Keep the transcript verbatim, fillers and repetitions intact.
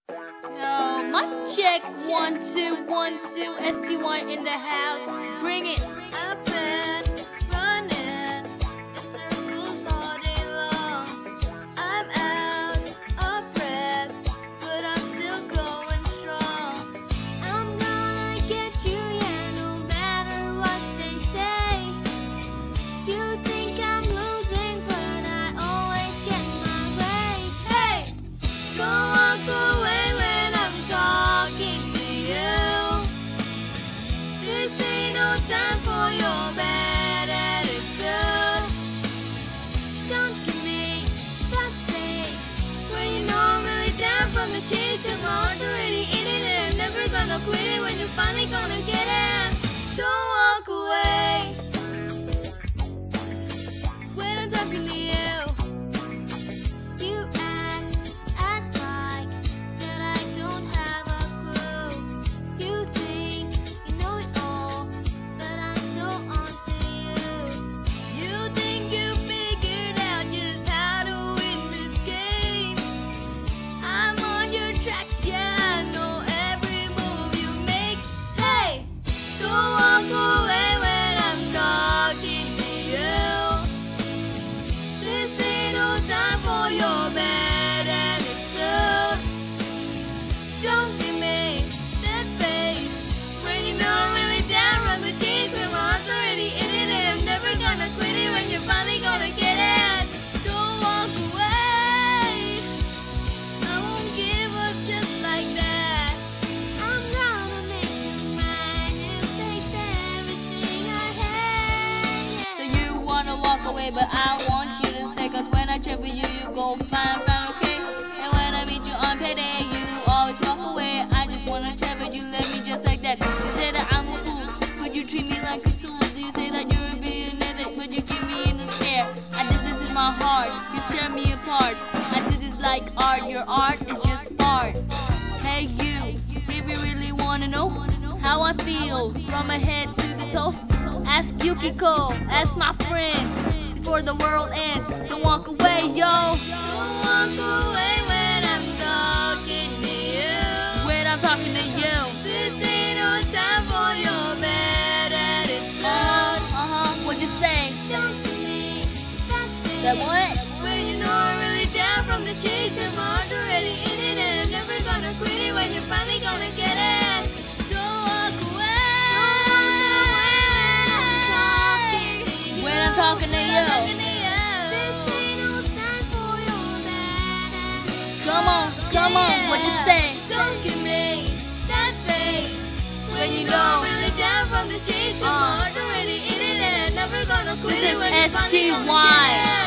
Yo, my check one two one two S T Y in the house. Bring it. I've been running in circles all day long. I'm out of breath, but I'm still going strong. I'm gonna get you, yeah, no matter what they say. You think I'm losing, but I always get my way. Hey, go walk away when I'm talking to you. This ain't no time for your bad attitude. Don't give me that face when you know I'm really down from the chase. Cause my heart's already in it and I'm never gonna quit it when you're finally gonna get it. Don't walk away when I'm talking to you. You act, act like that I don't have a clue. You think you know it all, but I'm so onto you. You think you figured out just how to win this game. I'm on your tracks, yeah, I know every move you make. Hey, don't walk away when I'm talking to you. This ain't no time for your bad attitude. Don't give me that face when you know I'm really down from the chase. When my heart's already in it and I'm never gonna quit it when you're finally gonna get it. Don't walk away, I won't give up just like that. I'm gonna make you mine if they say everything I hate. So you wanna walk away, but I want you to stay. Cause when I check with you, you go fine, fine, okay? And when I meet you on payday, you always walk away. I just wanna chat with you, let me just like that. You say that I'm a fool, would you treat me like a tool? Do you say that you're a billionaire, would you give me in the stare? I did this with my heart, you tear me apart. I did this like art, your art is just art. Hey you, if you really wanna know how I feel from my head to the toes, ask Yukiko, ask my friends before the world ends. Don't walk away, yo. Don't walk away when I'm talking to you. When I'm talking to you. This ain't no time for your bad attitude. Uh-huh, uh-huh, what'd you say? Don't give me that face That what? when you know I'm really down from the chase. And my heart's already in it and I'm never gonna quit it when you're finally gonna get it. Don't walk away. When I'm talking to you. Talking to you. This ain't no time for your bad attitude. Come on, come on, what'd you say? Don't give me that face when you know know. I'm really down from the chase. Cause Uh. my heart's already in it and I'm never gonna quit This it is when you're finally S T gonna Y. get it.